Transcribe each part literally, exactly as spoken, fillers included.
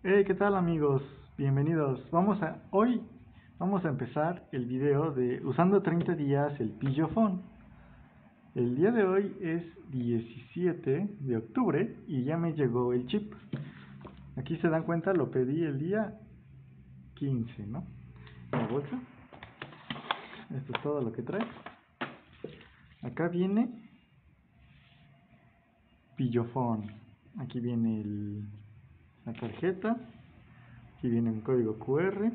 Hey, ¿qué tal amigos? Bienvenidos. Vamos a hoy vamos a empezar el video de usando treinta días el Pillofón. El día de hoy es diecisiete de octubre y ya me llegó el chip. Aquí se dan cuenta, lo pedí el día quince, ¿no? La bolsa. Esto es todo lo que trae. Acá viene Pillofón. Aquí viene el, la tarjeta. Aquí viene un código Q R.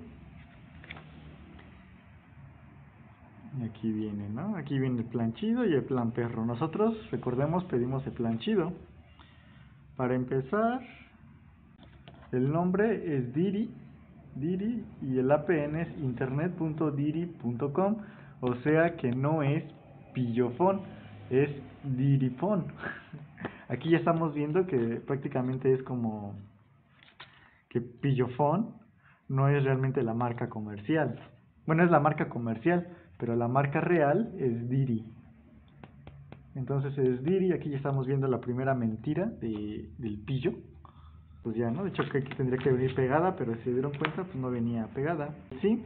Y aquí viene, ¿no? Aquí viene el plan chido y el plan perro. Nosotros, recordemos, pedimos el plan chido. Para empezar, el nombre es Diri, Diri, y el A P N es internet punto diri punto com, o sea que no es Pillofón, es Dirifón. Aquí ya estamos viendo que prácticamente es como que Pillofón no es realmente la marca comercial. Bueno, es la marca comercial, pero la marca real es Diri. Entonces es Diri. Aquí ya estamos viendo la primera mentira de, del pillo. Pues ya, ¿no? De hecho que aquí tendría que venir pegada, pero si se dieron cuenta, pues no venía pegada. Sí.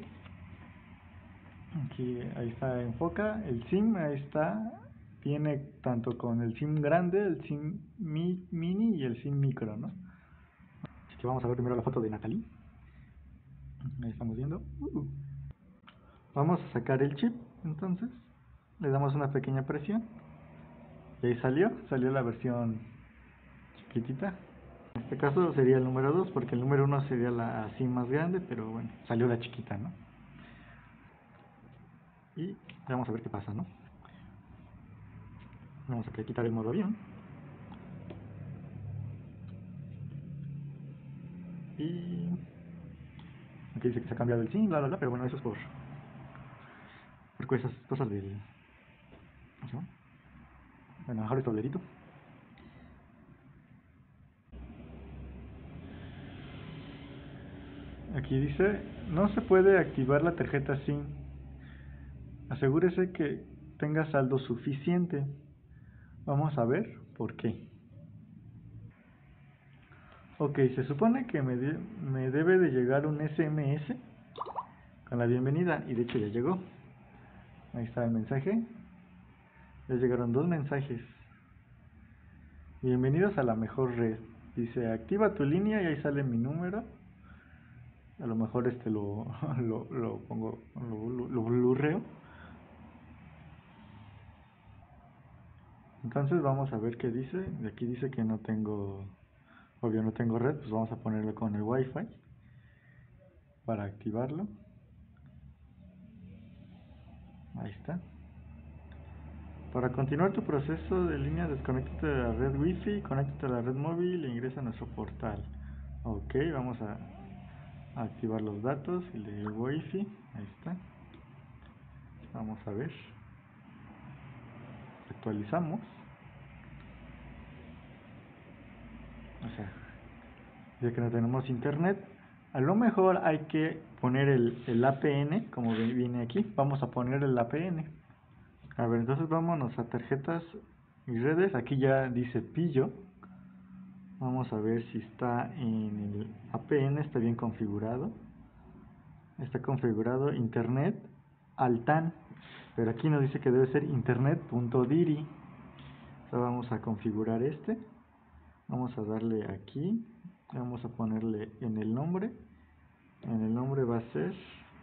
Aquí, ahí está, enfoca. El SIM, ahí está. Viene tanto con el SIM grande, el SIM mi, mini y el SIM micro, ¿no? Así que vamos a ver primero la foto de Natalie. Ahí estamos viendo. Uh. Vamos a sacar el chip, entonces. Le damos una pequeña presión. Y ahí salió, salió la versión chiquitita. En este caso sería el número dos, porque el número uno sería la así más grande, pero bueno, salió la chiquita, ¿no? Y vamos a ver qué pasa, ¿no? Vamos a quitar el modo avión. Y aquí dice que se ha cambiado el SIM, bla bla bla, pero bueno, eso es por, por cosas, cosas del... ¿cómo se llama? Bueno, mejor el tablerito. Aquí dice, no se puede activar la tarjeta SIM. Asegúrese que tenga saldo suficiente. Vamos a ver por qué. Ok, se supone que me, de, me debe de llegar un S M S con la bienvenida, y de hecho ya llegó. Ahí está el mensaje. Ya llegaron dos mensajes. Bienvenidos a la mejor red. Dice, activa tu línea, y ahí sale mi número. A lo mejor este lo, lo, lo pongo, lo, lo, lo blurreo. Entonces vamos a ver qué dice. De aquí dice que no tengo, obvio no tengo red, pues vamos a ponerlo con el Wi-Fi para activarlo. Ahí está. Para continuar tu proceso de línea, desconéctate de la red Wi-Fi, conéctate a la red móvil e ingresa a nuestro portal. Ok, vamos a, a activar los datos, el de Wi-Fi, ahí está. Vamos a ver. Actualizamos. O sea, ya que no tenemos internet, a lo mejor hay que poner el, el A P N, como viene aquí. Vamos a poner el A P N. A ver, entonces vámonos a tarjetas y redes. Aquí ya dice pillo. Vamos a ver si está en el A P N, está bien configurado. Está configurado internet altan, pero aquí nos dice que debe ser internet punto diri. Ahora vamos a configurar este. Vamos a darle aquí. Vamos a ponerle en el nombre. En el nombre va a ser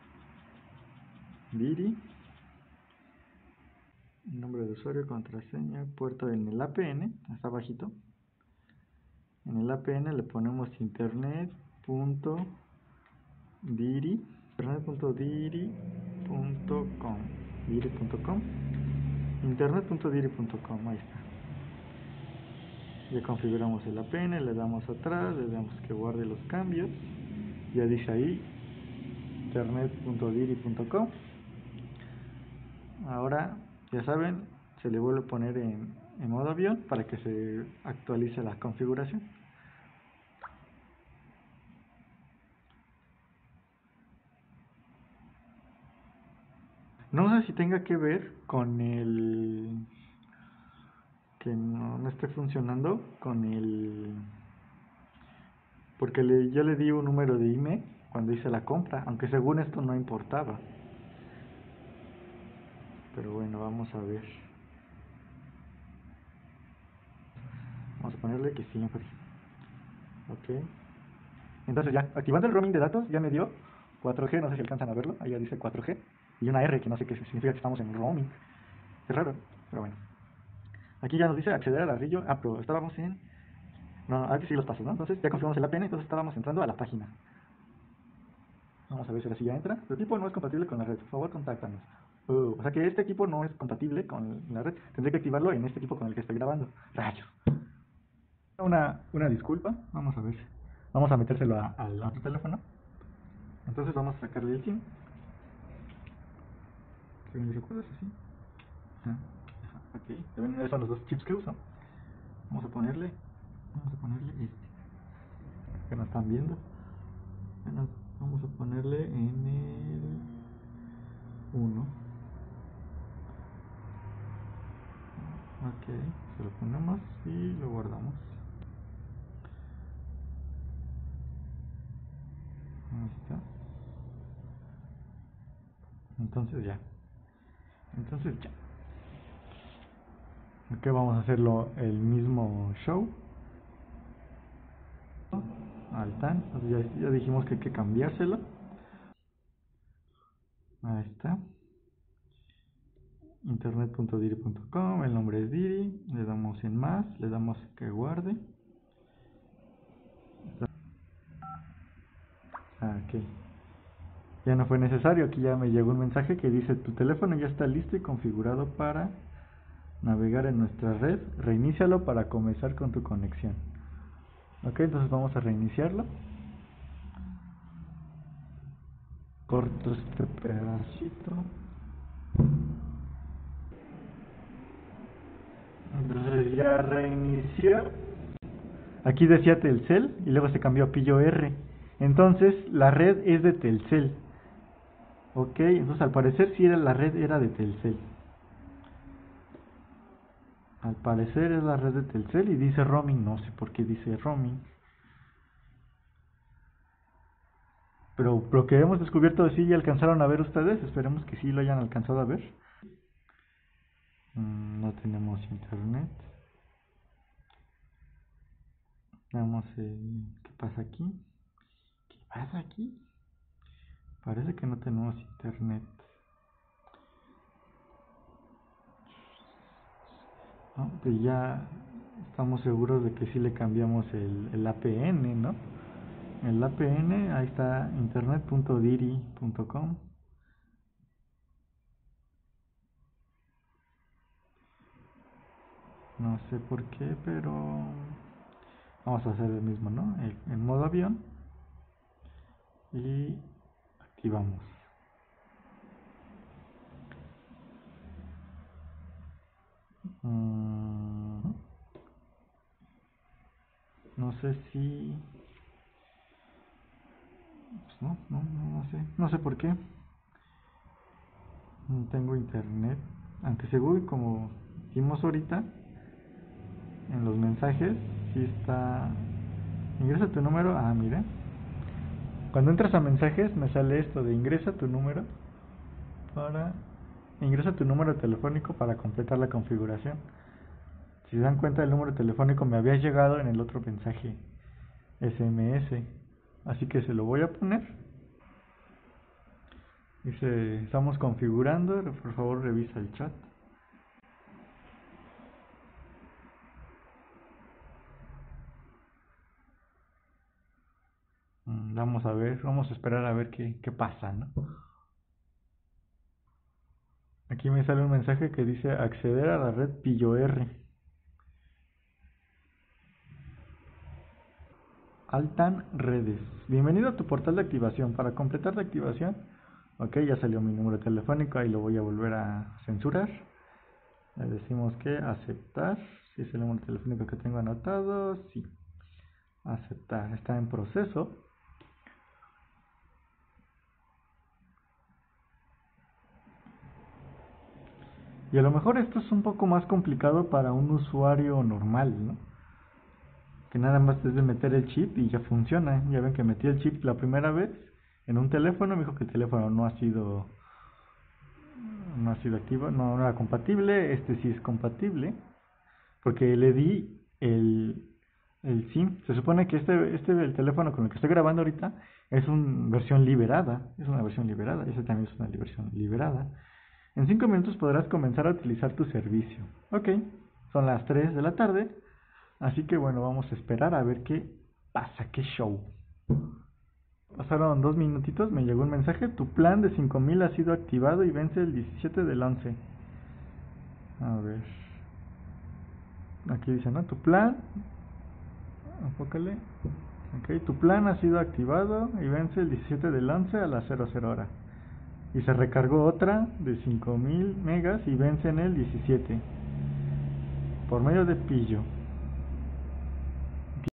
Diri. Nombre de usuario, contraseña, puerto en el A P N, hasta abajito. En el A P N le ponemos internet punto diri, internet punto diri punto com, diri punto com, internet punto diri punto com, ahí está. Ya configuramos el A P N, le damos atrás, le damos que guarde los cambios. Ya dice ahí internet punto diri punto com. Ahora, ya saben, se le vuelve a poner en, en modo avión para que se actualice la configuración. No sé si tenga que ver con el que no, no esté funcionando con el porque le, yo le di un número de I M E I cuando hice la compra, aunque según esto no importaba. Pero bueno, vamos a ver. Vamos a ponerle que siempre. Ok. Entonces ya, activando el roaming de datos, ya me dio cuatro G, no sé si alcanzan a verlo, ahí ya dice cuatro G. Y una R, que no sé qué significa que estamos en roaming. Es raro, pero bueno. Aquí ya nos dice acceder al ladrillo. Ah, pero estábamos en... No, aquí sí los pasos, ¿no? Entonces ya configuramos el A P N, entonces estábamos entrando a la página. Vamos a ver si ahora sí ya entra. Tu equipo no es compatible con la red, por favor contáctanos. Uh, o sea que este equipo no es compatible con la red. Tendré que activarlo en este equipo con el que estoy grabando. Rayos. Una, una disculpa, vamos a ver. Vamos a metérselo a, al otro teléfono. Entonces vamos a sacarle el SIM. Si me recuerdas así. Ajá. Ajá. Ok. También esos son los dos chips que uso. Vamos a ponerle. Vamos a ponerle este. Que no están viendo. Bueno, vamos a ponerle en el uno. Ok, se lo ponemos y lo guardamos. Ahí está. Entonces ya. Entonces ya. Ok, vamos a hacerlo el mismo show. Al tan. Entonces ya, ya dijimos que hay que cambiárselo. Ahí está. internet punto diri punto com, el nombre es Diri, le damos en más, le damos que guarde. Ah, ok. Ya no fue necesario, aquí ya me llegó un mensaje que dice tu teléfono ya está listo y configurado para navegar en nuestra red, reinícialo para comenzar con tu conexión. Ok, entonces vamos a reiniciarlo. Corto este pedacito. Entonces ya reinició. Aquí decía Telcel y luego se cambió a Pillo R. Entonces la red es de Telcel. Ok, entonces al parecer sí era la red era de Telcel. Al parecer es la red de Telcel y dice roaming, no sé por qué dice roaming. Pero lo que hemos descubierto sí ya alcanzaron a ver ustedes, esperemos que sí lo hayan alcanzado a ver. Mm, no tenemos internet. Veamos eh, qué pasa aquí. ¿Qué pasa aquí? Parece que no tenemos internet. ¿No? Pues ya estamos seguros de que sí le cambiamos el, el A P N, ¿no? El A P N, ahí está internet punto diri punto com. No sé por qué, pero vamos a hacer el mismo, ¿no? El, en modo avión y activamos. Mm, no sé si... Pues no, no, no, no sé. No sé por qué. No tengo internet. Aunque seguro, como vimos ahorita, en los mensajes, sí está... Ingresa tu número. Ah, mira. Cuando entras a mensajes me sale esto de ingresa tu número para... Ingresa tu número telefónico para completar la configuración. Si se dan cuenta, el número telefónico me había llegado en el otro mensaje S M S. Así que se lo voy a poner. Dice, estamos configurando, por favor revisa el chat. Vamos a ver, vamos a esperar a ver qué, qué pasa, ¿no? Aquí me sale un mensaje que dice acceder a la red Pillo R. Altan Redes. Bienvenido a tu portal de activación. Para completar la activación, ok, ya salió mi número telefónico, ahí lo voy a volver a censurar. Le decimos que aceptar. Si es el número telefónico que tengo anotado, sí. Aceptar, está en proceso. Y a lo mejor esto es un poco más complicado para un usuario normal, ¿no? que nada más es de meter el chip y ya funciona. Ya ven que metí el chip la primera vez en un teléfono, me dijo que el teléfono no ha sido no ha sido activo, no, no era compatible. Este sí es compatible porque le di el el SIM. Se supone que este este el teléfono con el que estoy grabando ahorita es una versión liberada, es una versión liberada, ese también es una versión liberada. En cinco minutos podrás comenzar a utilizar tu servicio. Ok, son las tres de la tarde, así que bueno, vamos a esperar a ver qué pasa, qué show. Pasaron dos minutitos, me llegó un mensaje, tu plan de cinco mil ha sido activado y vence el diecisiete del once. A ver, aquí dice, ¿no? Tu plan, enfócale. Ok, tu plan ha sido activado y vence el diecisiete del once a las cero cero hora. Y se recargó otra de cinco mil megas y vence en el diecisiete por medio de Pillo.